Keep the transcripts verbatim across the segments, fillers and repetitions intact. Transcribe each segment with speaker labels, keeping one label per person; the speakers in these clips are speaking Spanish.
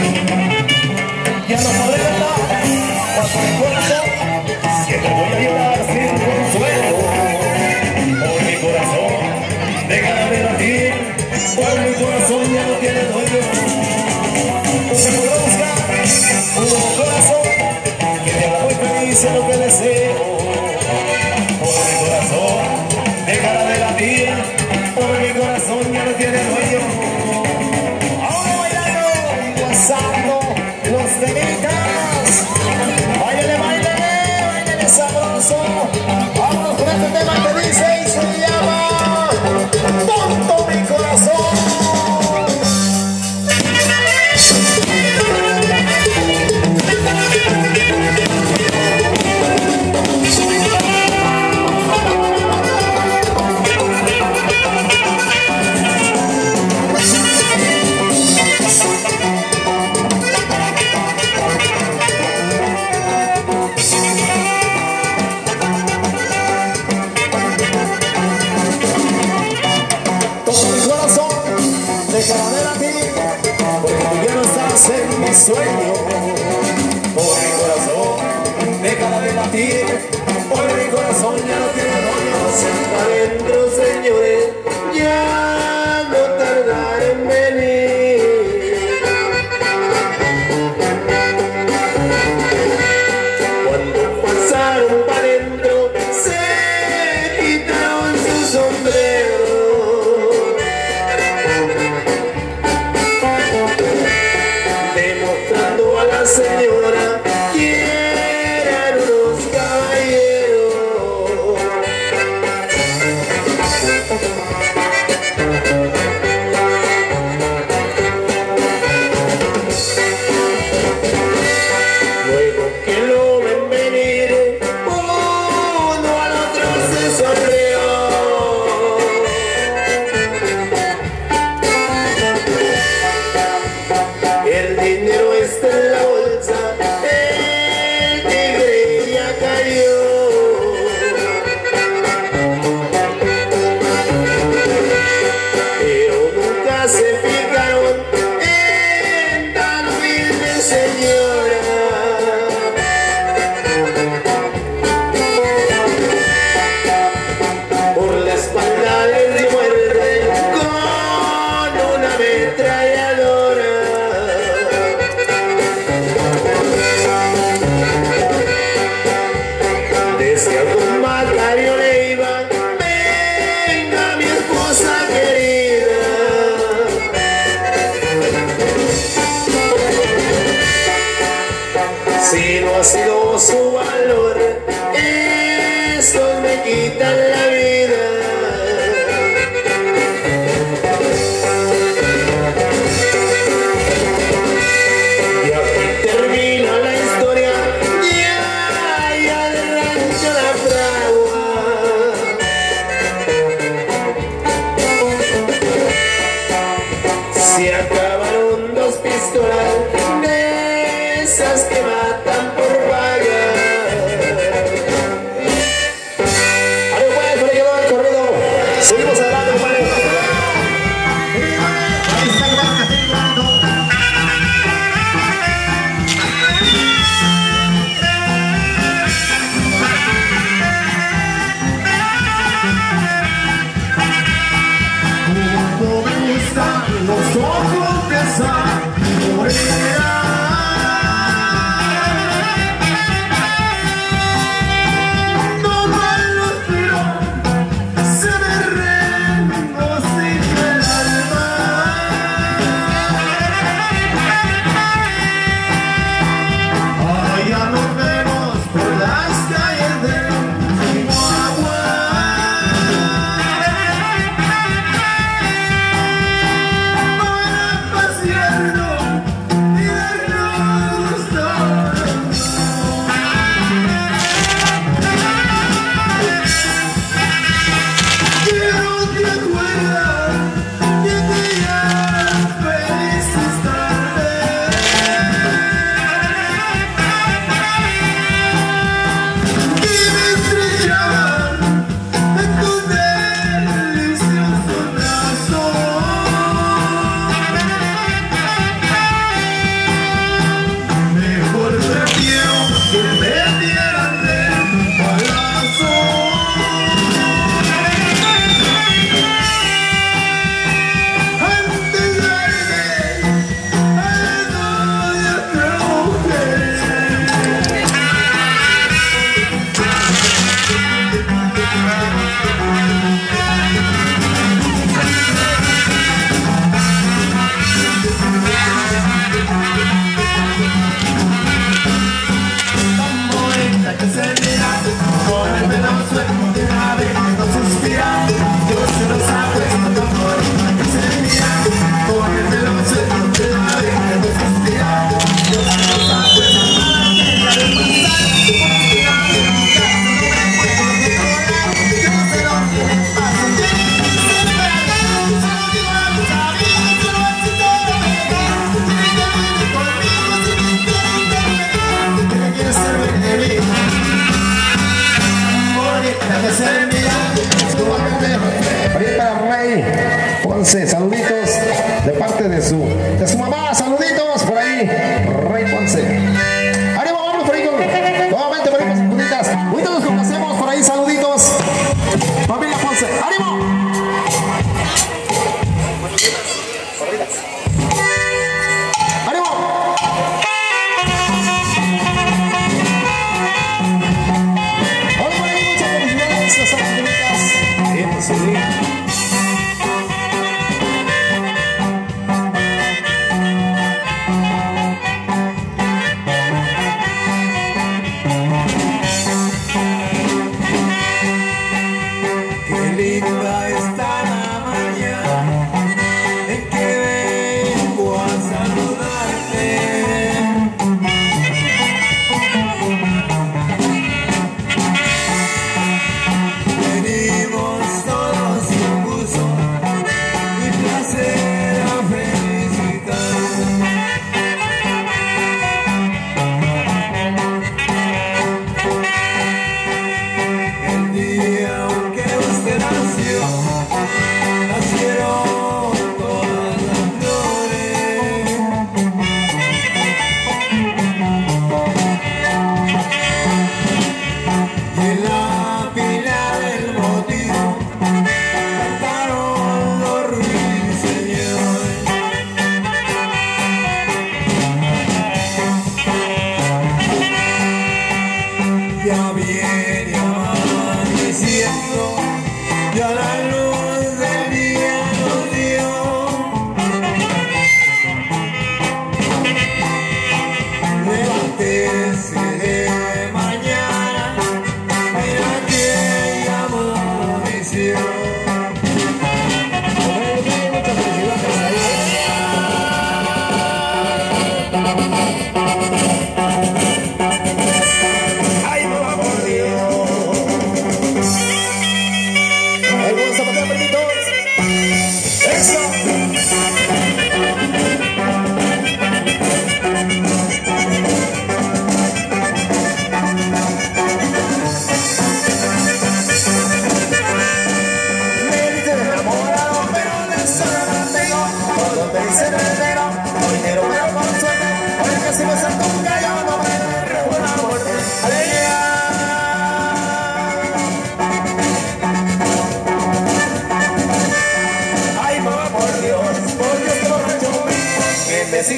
Speaker 1: Ya no podré cantar bajo mi corazón, siempre voy a llorar sin consuelo. Por mi corazón dejará de latir, por mi corazón ya no tiene dueño. Se podrá buscar un nuevo corazón que te haga muy feliz en lo que deseo. Por mi corazón dejará de latir, por mi corazón ya no tiene dueño. Ahora bailando y gozando los temitas. Báilale, báilale, báilale sabroso. Vámonos con este tema que dice y se llama Tonto mi corazón. Dejará de latir, porque tú ya no estás en mi sueño. Por mi corazón, dejará de latir, por mi corazón ya no tiene dueño. Siempre adentro, señores, ya no tardará en venir. Cuando pasaron para adentro, se quitaron su sombrero. Demostrando a la señora que eran unos caballeros. Luego que lo ven venir, uno al otro se sonrió. El dinero está en la bolsa, el tigre ya cayó. Pero nunca se fijaron en tan humilde señora. Por la espalda les dio muerte con una ametralladora. Decía con Macario Leiva, venga mi esposa querida. Si no ha sido su valor, estos me quitan la vida. Y aquí termina la historia. Se acabaron dos pistolas de esas que matan por vaga. Ahí pues, le quedó el corrido. Seguimos adelante, compadre.
Speaker 2: Los ojos de esa morena, no van los tiros, se me regocija el alma. Allá nos vemos por las calles de Chihuahua. Paseando y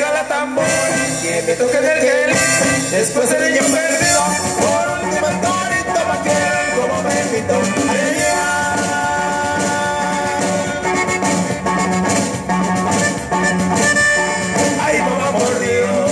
Speaker 2: siga la tambora, quien me toque del gel, después el niño perdido, por último el torito pa' que como me invitó. Ay, ay, ay, ay, mamá, por Dios.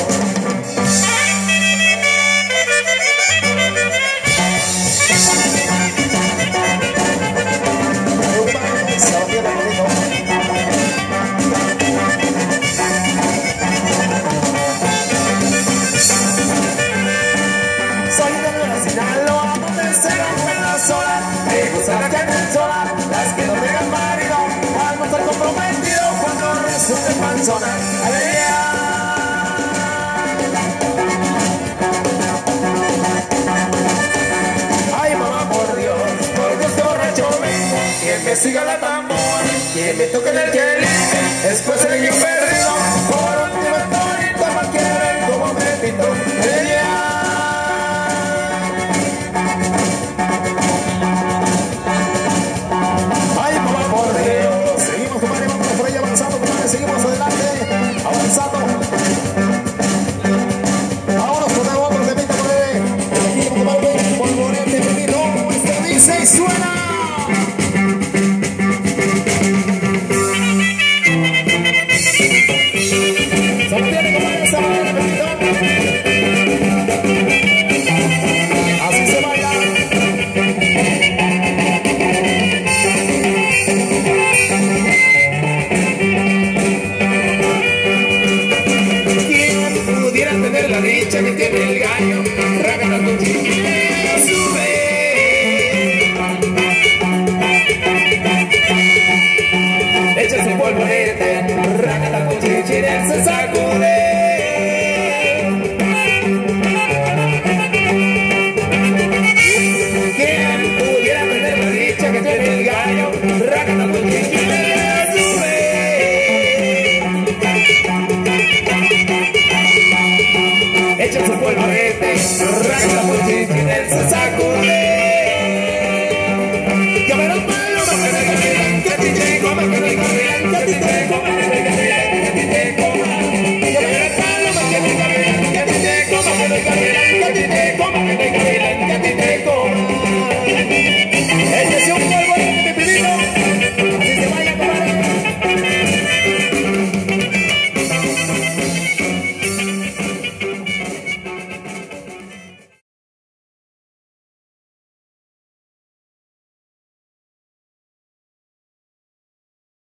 Speaker 2: Soy de Nueva Sinaloa, donde se rompen las olas. Me gustan las que andan solas, las que no tengan marido. Al no estar comprometido cuando resulte panzona. Ay, ay, ay. Ay, mamá, por Dios, por Dios que borracho vengo. Quien me siga la tambor, quien me toque en el quelite, después el niño perdido. Por último el torito pa' que ven como me pintó. Ay, ay, ay. Seguimos adelante, avanzando. Ahora nos ponemos otro temita por ahí. El equipo comandante Polvorete, Pepito, este dice y suena. Se mantiene, compadre, se mantiene, Pepito. Así se baila. Tener la dicha que tiene